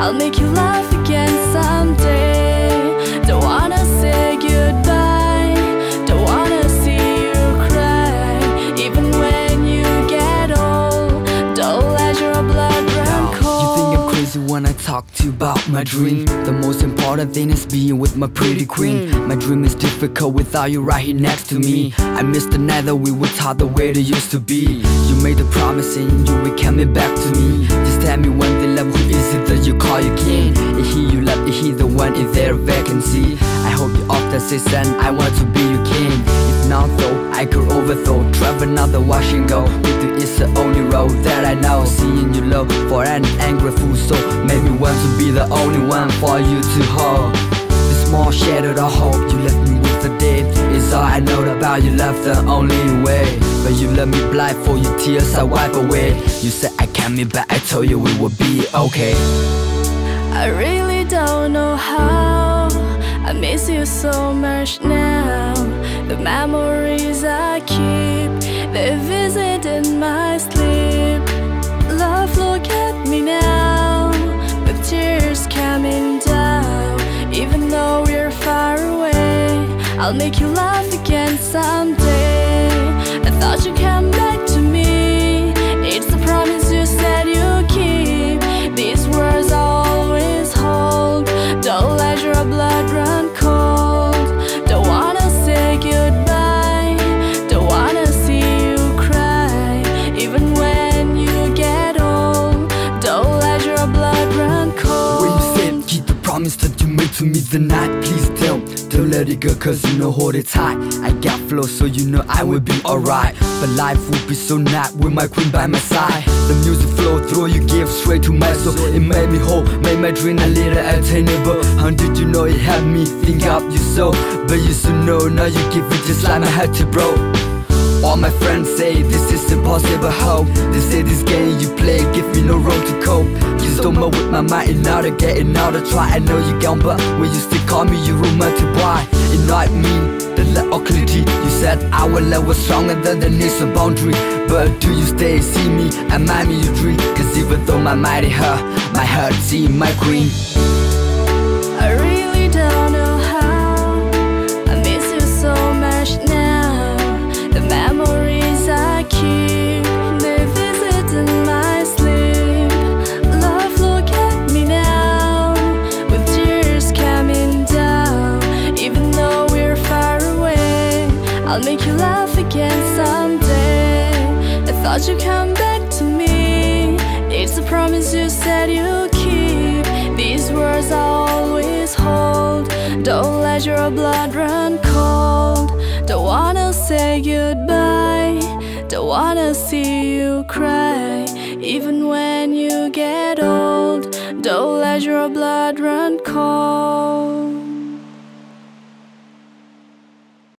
I'll make you laugh again someday. Don't wanna say goodbye, don't wanna see you cry. Even when you get old, don't let your blood run cold. You think I'm crazy when I talk to you about my dream? The most important thing is being with my pretty queen. My dream is difficult without you right here next to me. I miss the night that we were taught the way they used to be. You made a promise and you were coming back to me. Just tell me one thing, love, who is it that you call your king? Is he you love, is he the one, is there a vacancy? I hope you off that season, I want to be your king. If not though, I could overthrow, drive another wash and go. With you it's the only road that I know. Seeing you low for an angry fool soul made me want to be the only one for you to hold. The small shadow of hope you left me with the dead is all I know about you, love the only way. But you left me blind for your tears I wipe away. You said I can't be back, I told you we would be okay. I really don't know how, I miss you so much now. The memories I keep, they visit in my sleep. Love, look at me now, with tears coming down. Even though we're far away, I'll make you laugh again someday. I thought you'd come back to me, it's the promise you said you'd keep. These words I'll always hold, don't let your blood run cold. Don't wanna say goodbye, don't wanna see you cry. Even when you get old, don't let your blood run cold. When you said keep the promise that you made to me the night, please don't let it go, cause you know hold it tight. I got flow so you know I will be alright. But life would be so nice with my queen by my side. The music flow through, you give straight to my soul. It made me whole, made my dream a little attainable. How did you know it helped me think up your soul? But you should know, now you give it just like my heart to bro. All my friends say this is impossible, hope. They say this game you play give me no road to cope. You stole me with my mind and now to get it, now to try. I know you gone, but when you still call me you romantic boy. It not mean the lack of clarity. You said our love was stronger than the needs of boundary. But do you stay, see me, and mind me you dream? Cause even though my mind is her, my heart see my queen. I really don't know how, I miss you so much now. The memories I keep, they visit in my sleep. Love, look at me now, with tears coming down. Even though we're far away, I'll make you laugh again someday. I thought you'd come back to me, it's a promise you said you'd keep. These words I'll always hold, don't let your blood run cold. Don't wanna say goodbye, don't wanna see you cry. Even when you get old, don't let your blood run cold.